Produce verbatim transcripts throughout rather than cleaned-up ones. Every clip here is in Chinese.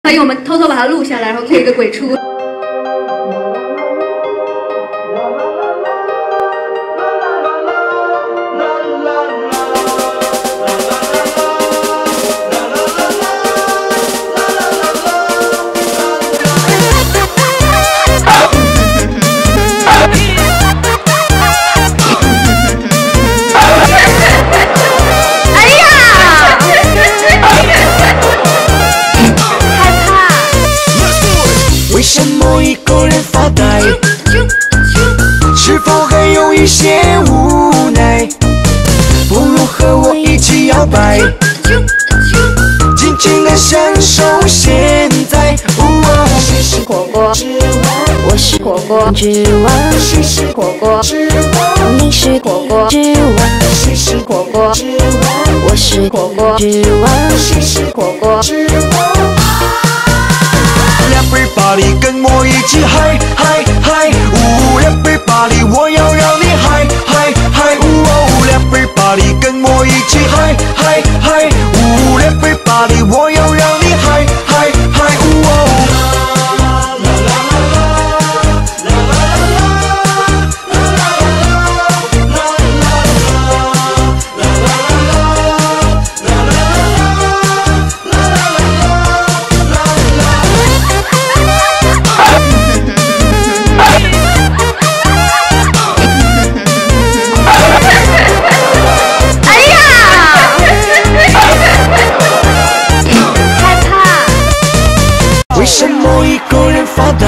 所以我们偷偷把它录下来，然后做一个鬼畜。 为什么一个人发呆？是否还有一些无奈？不如和我一起摇摆，尽情地享受现在。 谁是火锅之王？我是火锅之王。谁是火锅之王？你是火锅之王。谁是火锅之王？我是火锅之王。谁是火锅之王？ Everybody 跟我一起嗨嗨嗨，呜 ！Everybody 我要让你嗨嗨嗨，呜哦 ！Everybody 跟我一起嗨嗨嗨，呜 ！Everybody 我要让你嗨嗨嗨，呜哦！ 为什么一个人发呆？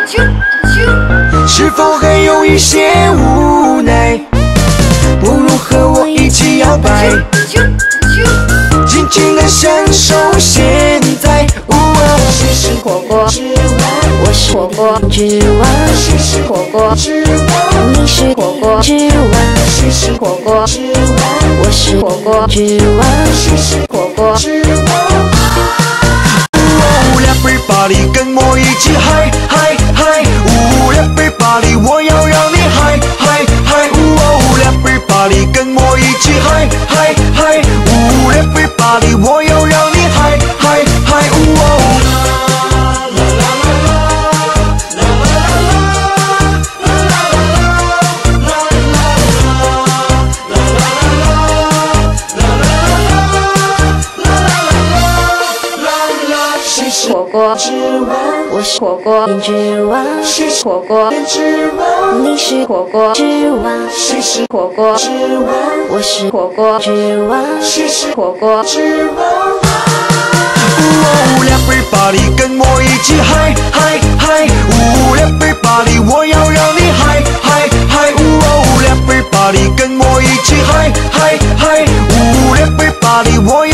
是否还有一些无奈？不如和我一起摇摆，尽情地享受现在。 谁是火锅之王？我是火锅之王。谁是火锅之王？你是火锅之王。谁是火锅之王？我是火锅之王。谁是火锅之王？ Everybody 跟我一起嗨嗨嗨，呜 ！Everybody 我要让你嗨嗨嗨，呜哦 ！Everybody 跟我一起嗨嗨嗨，呜 ！Everybody 我要让你嗨嗨嗨，呜哦！ 火锅之王，我是火锅之王。谁是火锅之王？你是火锅之王。谁是火锅之王？我是火锅之王。谁是火锅之王 ？Everybody 跟我一起嗨嗨嗨，呜 ！Everybody 我要让你嗨嗨嗨，呜哦 ！Everybody 跟我一起嗨嗨嗨，呜 ！Everybody 我要。